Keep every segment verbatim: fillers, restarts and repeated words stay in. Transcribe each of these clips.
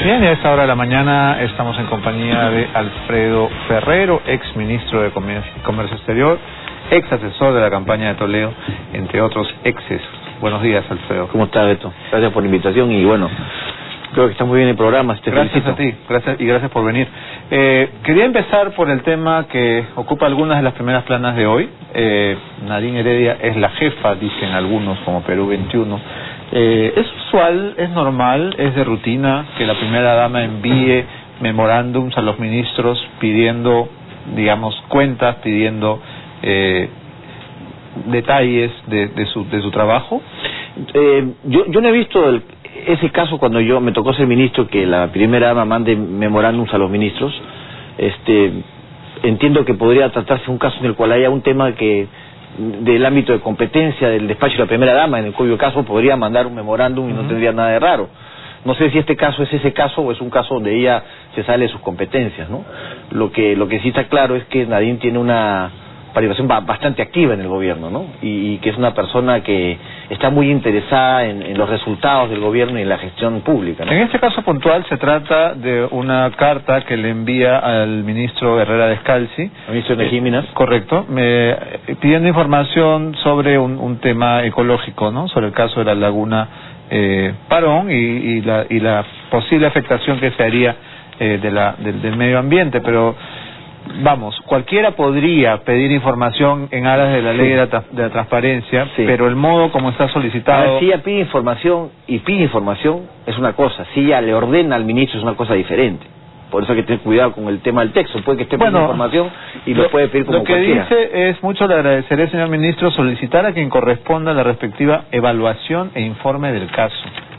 Bien, y a esta hora de la mañana estamos en compañía de Alfredo Ferrero, ex ministro de Comercio, Comercio Exterior, ex asesor de la campaña de Toledo, entre otros exes. Buenos días, Alfredo. ¿Cómo está, Beto? Gracias por la invitación y bueno, creo que está muy bien el programa. Te gracias felicito. a ti, gracias y gracias por venir. Eh, quería empezar por el tema que ocupa algunas de las primeras planas de hoy. Eh, Nadine Heredia es la jefa, dicen algunos, como Perú veintiuno. Eh, ¿Es usual, es normal, es de rutina que la primera dama envíe memorándums a los ministros pidiendo, digamos, cuentas, pidiendo eh, detalles de, de, su, de su trabajo? Eh, yo, yo no he visto el, ese caso cuando yo me tocó ser ministro, que la primera dama mande memorándums a los ministros. Este, entiendo que podría tratarse de un caso en el cual haya un tema que del ámbito de competencia del despacho de la primera dama, en el cuyo caso podría mandar un memorándum y no uh-huh. tendría nada de raro. No sé si este caso es ese caso o es un caso donde ella se sale de sus competencias, ¿no? Lo que lo que sí está claro es que Nadine tiene una participación bastante activa en el gobierno, ¿no? Y, y que es una persona que está muy interesada en, en los resultados del gobierno y en la gestión pública, ¿no? En este caso puntual se trata de una carta que le envía al ministro Herrera Descalzi, al ministro de Gíminas, eh, correcto, me, eh, pidiendo información sobre un, un tema ecológico, ¿no? Sobre el caso de la laguna eh, Parón y, y, la, y la posible afectación que se haría eh, de la, del, del medio ambiente, pero vamos, cualquiera podría pedir información en aras de la ley de la, de la transparencia, sí. Pero el modo como está solicitado... A ver, si ella pide información y pide información es una cosa, si ella le ordena al ministro es una cosa diferente. Por eso hay que tener cuidado con el tema del texto, puede que esté pidiendo bueno, información y lo, lo puede pedir como Lo que cualquiera. dice es, mucho le agradeceré, señor ministro, solicitar a quien corresponda la respectiva evaluación e informe del caso.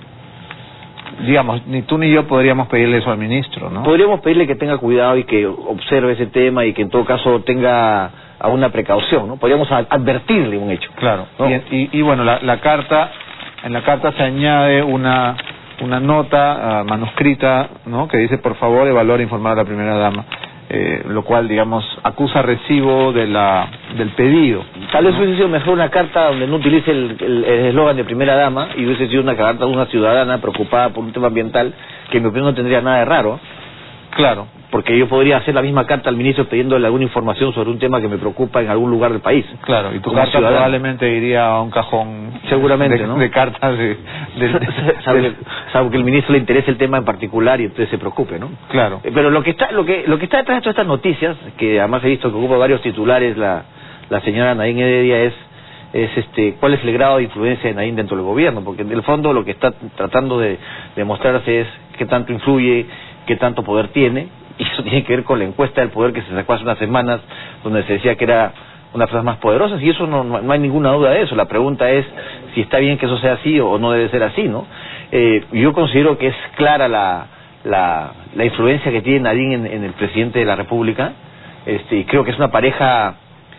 Digamos, ni tú ni yo podríamos pedirle eso al ministro, ¿no? Podríamos pedirle que tenga cuidado y que observe ese tema y que en todo caso tenga alguna precaución, ¿no? Podríamos advertirle un hecho. Claro, ¿no? y, y, y bueno, la, la carta, en la carta se añade una una nota uh, manuscrita, ¿no? Que dice, por favor, evaluar e informar a la primera dama. Eh, lo cual, digamos, acusa recibo de la del pedido. Tal vez hubiese sido mejor una carta donde no utilice el eslogan de primera dama y hubiese sido una carta de una ciudadana preocupada por un tema ambiental, que en mi opinión no tendría nada de raro. Claro. Porque yo podría hacer la misma carta al ministro pidiéndole alguna información sobre un tema que me preocupa en algún lugar del país. Claro, y tu carta ciudadana probablemente iría a un cajón seguramente, de, ¿no? de cartas de... de, de salvo, que, salvo que el ministro le interese el tema en particular y entonces se preocupe, ¿no? Claro. Pero lo que está lo que lo que está detrás de todas estas noticias, que además he visto que ocupa varios titulares la, la señora Nadine Heredia, es es este cuál es el grado de influencia de Nadine dentro del gobierno, porque en el fondo lo que está tratando de demostrarse es qué tanto influye, qué tanto poder tiene. Y eso tiene que ver con la encuesta del poder que se sacó hace unas semanas, donde se decía que era una de las más poderosas, y eso no, no hay ninguna duda de eso. La pregunta es si está bien que eso sea así o no debe ser así, ¿no? Eh, yo considero que es clara la, la, la influencia que tiene Nadine en, en el presidente de la República, este, y creo que es una pareja,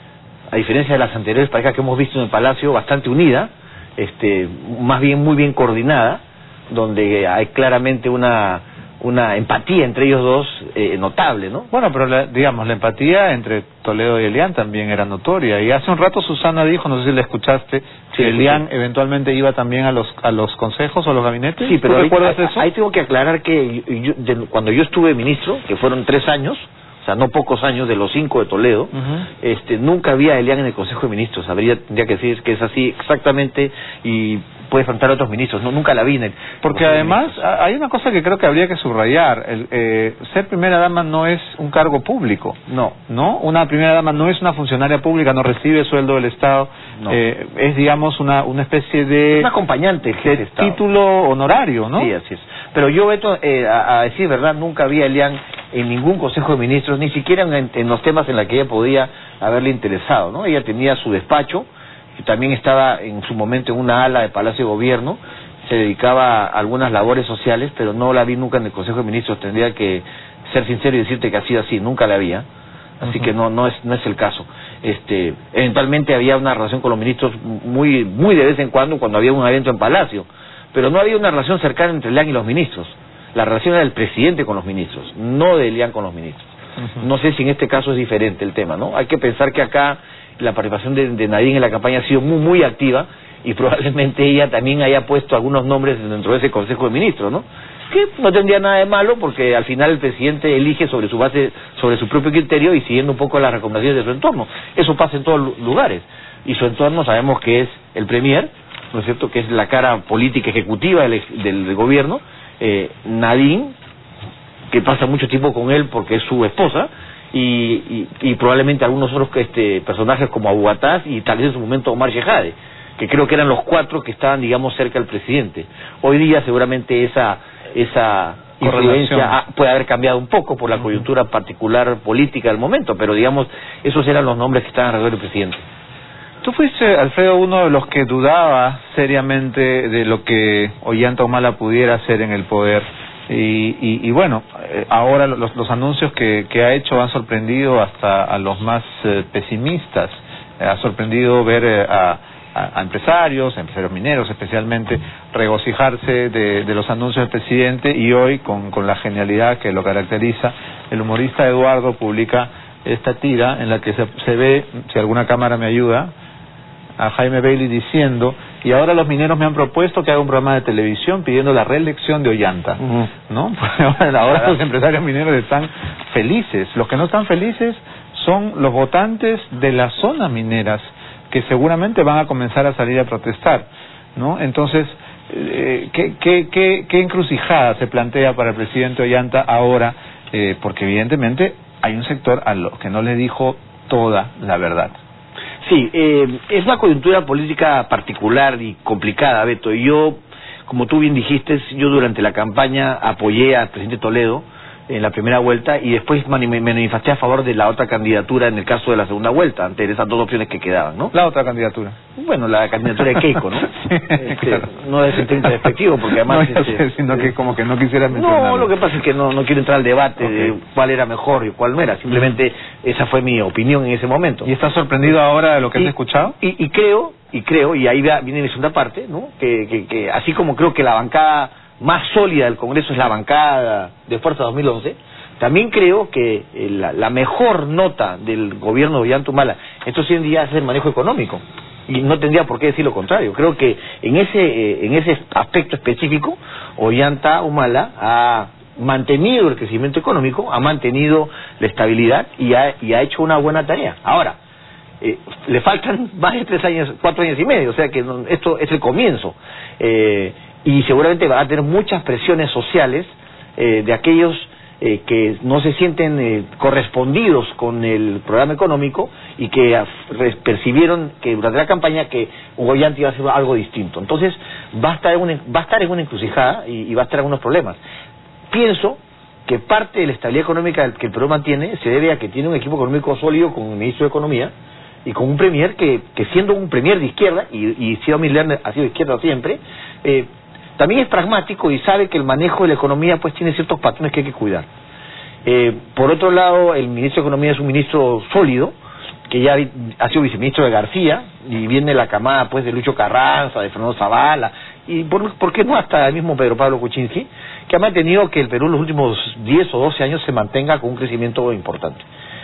a diferencia de las anteriores parejas que hemos visto en el Palacio, bastante unida, este, más bien muy bien coordinada, donde hay claramente una... una empatía entre ellos dos eh, notable, ¿no? Bueno, pero la, digamos, la empatía entre Toledo y Elian también era notoria, y hace un rato Susana dijo, no sé si le escuchaste, sí, que Elian eventualmente iba también a los a los consejos o a los gabinetes. Sí, pero ¿tú ahí, recuerdas ahí, eso? Ahí tengo que aclarar que yo, yo, de, cuando yo estuve ministro, que fueron tres años, o sea, no pocos años, de los cinco de Toledo, uh-huh. este, nunca había a Elian en el Consejo de Ministros. Habría, tendría que decir que es así exactamente, y puede faltar a otros ministros, no, nunca la vi en el porque además hay una cosa que creo que habría que subrayar, el, eh, ser primera dama no es un cargo público, no, no, una primera dama no es una funcionaria pública, no recibe sueldo del Estado, no. eh, es digamos una una especie de un acompañante de título honorario, ¿no? Sí, así es. Pero yo, Beto, eh, a, a decir verdad, nunca vi a Elian en ningún Consejo de Ministros, ni siquiera en, en los temas en los que ella podía haberle interesado, ¿no? Ella tenía su despacho, y también estaba en su momento en una ala de Palacio de Gobierno, se dedicaba a algunas labores sociales, pero no la vi nunca en el Consejo de Ministros. Tendría que ser sincero y decirte que ha sido así, nunca la había, así uh-huh. que no no es no es el caso. Este, eventualmente había una relación con los ministros muy muy de vez en cuando, cuando había un evento en Palacio, pero no había una relación cercana entre Elian y los ministros. La relación era del presidente con los ministros, no de Elian con los ministros. Uh-huh. No sé si en este caso es diferente el tema, ¿no? Hay que pensar que acá la participación de, de Nadine en la campaña ha sido muy muy activa, y probablemente ella también haya puesto algunos nombres dentro de ese Consejo de Ministros, ¿no? que no tendría nada de malo porque al final el presidente elige sobre su base, sobre su propio criterio y siguiendo un poco las recomendaciones de su entorno. Eso pasa en todos lugares y su entorno sabemos que es el premier, ¿no es cierto?, que es la cara política ejecutiva del, del gobierno, eh, Nadine, que pasa mucho tiempo con él porque es su esposa, y, y, y probablemente algunos otros este, personajes como Abu Ghataz y tal vez en su momento Omar Shehade, que creo que eran los cuatro que estaban, digamos, cerca del presidente. Hoy día seguramente esa esa influencia puede haber cambiado un poco por la coyuntura particular política del momento, pero digamos, esos eran los nombres que estaban alrededor del presidente. Tú fuiste, Alfredo, uno de los que dudaba seriamente de lo que Ollanta Humala pudiera hacer en el poder. Y, y, y bueno, eh, ahora los, los anuncios que, que ha hecho han sorprendido hasta a los más eh, pesimistas. Eh, ha sorprendido ver eh, a, a, a empresarios, empresarios mineros especialmente, regocijarse de, de los anuncios del presidente, y hoy, con, con la genialidad que lo caracteriza, el humorista Eduardo publica esta tira en la que se, se ve, si alguna cámara me ayuda, a Jaime Bailey diciendo: y ahora los mineros me han propuesto que haga un programa de televisión pidiendo la reelección de Ollanta, uh-huh. ¿no? Ahora, ahora los empresarios mineros están felices. Los que no están felices son los votantes de las zonas mineras, que seguramente van a comenzar a salir a protestar, ¿no? Entonces, eh, ¿qué, qué, qué, qué encrucijada se plantea para el presidente Ollanta ahora? Eh, porque evidentemente hay un sector a los que no le dijo toda la verdad. Sí, eh, es una coyuntura política particular y complicada, Beto. Y yo, como tú bien dijiste, yo durante la campaña apoyé al presidente Toledo en la primera vuelta y después me manifesté a favor de la otra candidatura en el caso de la segunda vuelta, ante esas dos opciones que quedaban, ¿no? La otra candidatura. Bueno, la candidatura de Keiko, ¿no? Sí, este, claro. No es el término despectivo, porque además... No, este, sé, sino eh, que como que no quisiera mencionarlo. No, lo que pasa es que no, no quiero entrar al debate okay. de cuál era mejor y cuál no era, simplemente esa fue mi opinión en ese momento. ¿Y estás sorprendido ahora de lo que y, has escuchado? Y, y creo, y creo, y ahí va, viene mi segunda parte, ¿no? Que, que, que así como creo que la bancada más sólida del Congreso es la bancada de Fuerza dos mil once, también creo que eh, la, la mejor nota del gobierno de Ollanta Humala estos cien días es el manejo económico, y no tendría por qué decir lo contrario. Creo que en ese eh, en ese aspecto específico Ollanta Humala ha mantenido el crecimiento económico, ha mantenido la estabilidad y ha, y ha hecho una buena tarea. Ahora, eh, le faltan más de tres años, cuatro años y medio, o sea que no, esto es el comienzo, eh, y seguramente va a tener muchas presiones sociales eh, de aquellos Eh, que no se sienten eh, correspondidos con el programa económico y que percibieron que durante la campaña que Ollanta iba a hacer algo distinto. Entonces va a estar en una, va a estar en una encrucijada y, y va a estar en algunos problemas. Pienso que parte de la estabilidad económica que el Perú mantiene se debe a que tiene un equipo económico sólido con el ministro de Economía y con un premier que, que siendo un premier de izquierda, y, y Ciudad Milán ha sido de izquierda siempre, eh, también es pragmático y sabe que el manejo de la economía pues tiene ciertos patrones que hay que cuidar. Eh, por otro lado, el ministro de Economía es un ministro sólido, que ya ha sido viceministro de García, y viene la camada pues de Lucho Carranza, de Fernando Zavala, y por, ¿por qué no hasta el mismo Pedro Pablo Kuczynski, que ha mantenido que el Perú en los últimos diez o doce años se mantenga con un crecimiento importante.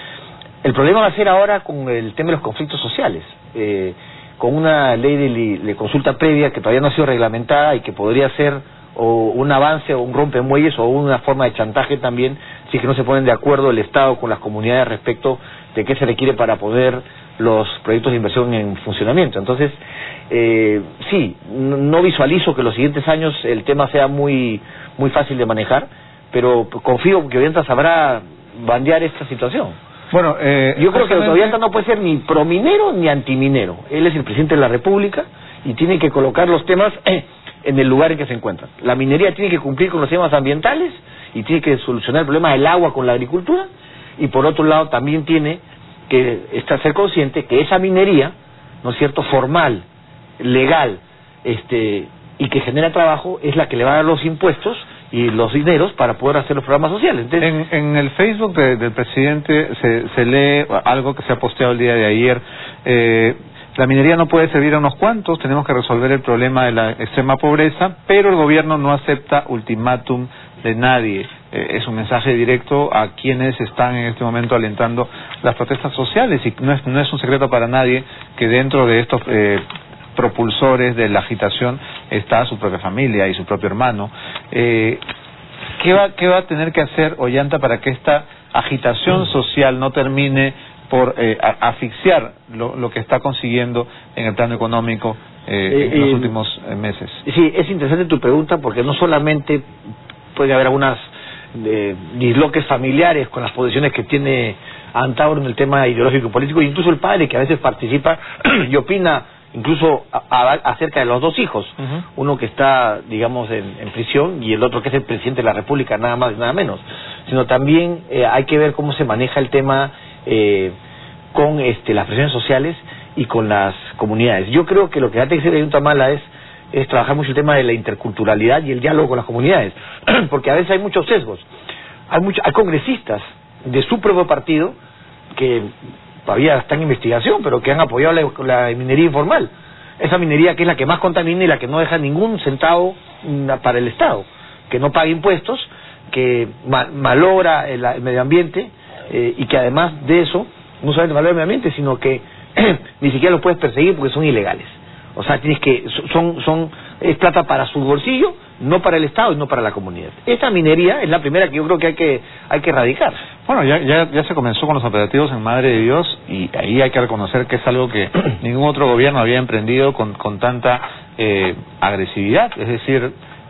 El problema va a ser ahora con el tema de los conflictos sociales. Eh, con una ley de, de consulta previa que todavía no ha sido reglamentada y que podría ser o un avance o un rompemuelles o una forma de chantaje también, si es que no se ponen de acuerdo el Estado con las comunidades respecto de qué se requiere para poner los proyectos de inversión en funcionamiento. Entonces, eh, sí, no visualizo que los siguientes años el tema sea muy muy fácil de manejar, pero confío que Ollanta sabrá bandear esta situación. Bueno, eh, yo creo que Ollanta no puede ser ni prominero ni antiminero. Él es el presidente de la República y tiene que colocar los temas eh, en el lugar en que se encuentran. La minería tiene que cumplir con los temas ambientales y tiene que solucionar el problema del agua con la agricultura, y por otro lado también tiene que estar ser consciente que esa minería, ¿no es cierto?, formal, legal, este y que genera trabajo, es la que le va a dar los impuestos y los dineros para poder hacer los programas sociales. Entonces, en, en el Facebook de, del presidente se, se lee algo que se ha posteado el día de ayer. Eh, la minería no puede servir a unos cuantos, tenemos que resolver el problema de la extrema pobreza, pero el gobierno no acepta ultimátum de nadie. Eh, es un mensaje directo a quienes están en este momento alentando las protestas sociales, y no es, no es un secreto para nadie que dentro de estos eh, propulsores de la agitación está su propia familia y su propio hermano. Eh, ¿qué va, qué va a tener que hacer Ollanta para que esta agitación social no termine por eh, asfixiar lo, lo que está consiguiendo en el plano económico eh, en eh, los últimos eh, meses? Sí, es interesante tu pregunta porque no solamente puede haber algunas eh, disloques familiares con las posiciones que tiene Antauro en el tema ideológico y político, incluso el padre que a veces participa y opina incluso a, a, acerca de los dos hijos, uh-huh. uno que está, digamos, en, en prisión y el otro que es el presidente de la República, nada más y nada menos, sino también eh, hay que ver cómo se maneja el tema eh, con este, las presiones sociales y con las comunidades. Yo creo que lo que tiene que hacer Ayunta Humala es, es trabajar mucho el tema de la interculturalidad y el diálogo con las comunidades, porque a veces hay muchos sesgos, hay, mucho, hay congresistas de su propio partido que todavía está en investigación, pero que han apoyado la, la minería informal. Esa minería que es la que más contamina y la que no deja ningún centavo para el Estado, que no paga impuestos, que ma malogra el, el medio ambiente eh, y que además de eso, no solamente malogra el medio ambiente, sino que ni siquiera los puedes perseguir porque son ilegales. O sea, tienes que son son es plata para su bolsillo, no para el Estado y no para la comunidad. Esta minería es la primera que yo creo que hay que hay que erradicar. Bueno, ya, ya ya se comenzó con los operativos en Madre de Dios y ahí hay que reconocer que es algo que ningún otro gobierno había emprendido con, con tanta eh, agresividad. Es decir,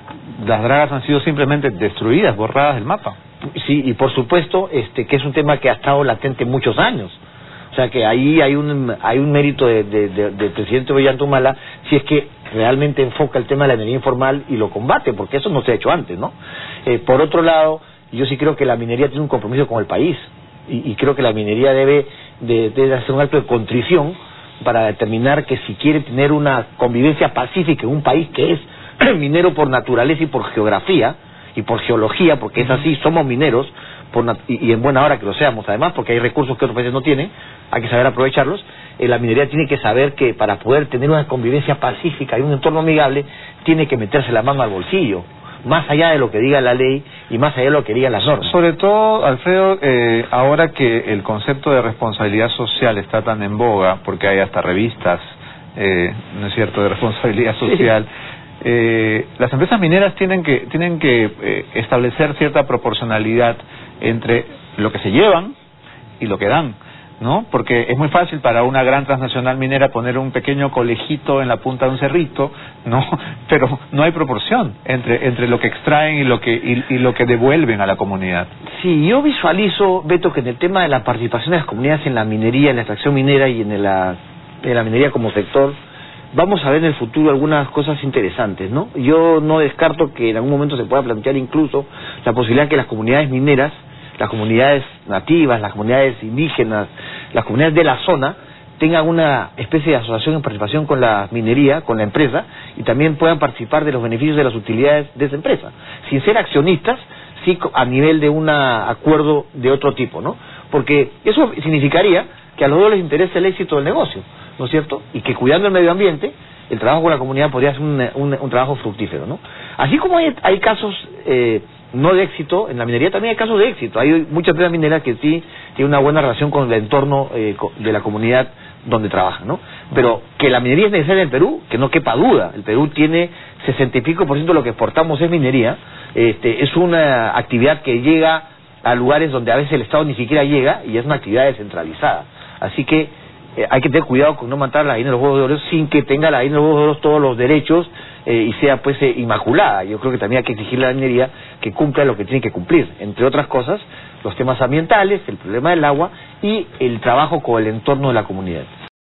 las dragas han sido simplemente destruidas, borradas del mapa. Sí, y por supuesto este que es un tema que ha estado latente muchos años. O sea que ahí hay un hay un mérito de, de, de, del presidente Ollanta Humala si es que realmente enfoca el tema de la minería informal y lo combate, porque eso no se ha hecho antes, ¿no? Eh, por otro lado, yo sí creo que la minería tiene un compromiso con el país y, y creo que la minería debe de, de hacer un acto de contrición para determinar que si quiere tener una convivencia pacífica en un país que es minero por naturaleza y por geografía y por geología, porque es así, somos mineros, por nat y, y en buena hora que lo seamos, además, porque hay recursos que otros países no tienen, hay que saber aprovecharlos. Eh, la minería tiene que saber que para poder tener una convivencia pacífica y un entorno amigable, tiene que meterse la mano al bolsillo, más allá de lo que diga la ley y más allá de lo que digan las normas. Sobre todo, Alfredo, eh, ahora que el concepto de responsabilidad social está tan en boga, porque hay hasta revistas, eh, ¿no es cierto?, de responsabilidad social, sí. Eh, las empresas mineras tienen que tienen que eh, establecer cierta proporcionalidad entre lo que se llevan y lo que dan, ¿no? Porque es muy fácil para una gran transnacional minera poner un pequeño colegito en la punta de un cerrito, ¿no? Pero no hay proporción entre entre lo que extraen y lo que y, y lo que devuelven a la comunidad. Sí, yo visualizo, Beto, que en el tema de la participación de las comunidades en la minería, en la extracción minera y en la, en la minería como sector, vamos a ver en el futuro algunas cosas interesantes, ¿no? Yo no descarto que en algún momento se pueda plantear incluso la posibilidad de que las comunidades mineras, las comunidades nativas, las comunidades indígenas, las comunidades de la zona, tengan una especie de asociación en participación con la minería, con la empresa, y también puedan participar de los beneficios de las utilidades de esa empresa, sin ser accionistas, sí a nivel de un acuerdo de otro tipo, ¿no? Porque eso significaría que a los dos les interesa el éxito del negocio, ¿no es cierto? Y que cuidando el medio ambiente, el trabajo con la comunidad podría ser un, un, un trabajo fructífero, ¿no? Así como hay, hay casos eh, no de éxito, en la minería también hay casos de éxito. Hay muchas empresas mineras que sí tienen una buena relación con el entorno eh, de la comunidad donde trabajan, ¿no? Pero que la minería es necesaria en el Perú, que no quepa duda. El Perú tiene sesenta y pico por ciento de lo que exportamos es minería. Este, es una actividad que llega a lugares donde a veces el Estado ni siquiera llega y es una actividad descentralizada. Así que eh, hay que tener cuidado con no matar la gallina de los huevos de oro sin que tenga la gallina de los huevos de oro todos los derechos eh, y sea pues eh, inmaculada. Yo creo que también hay que exigirle a la minería que cumpla lo que tiene que cumplir, entre otras cosas los temas ambientales, el problema del agua y el trabajo con el entorno de la comunidad.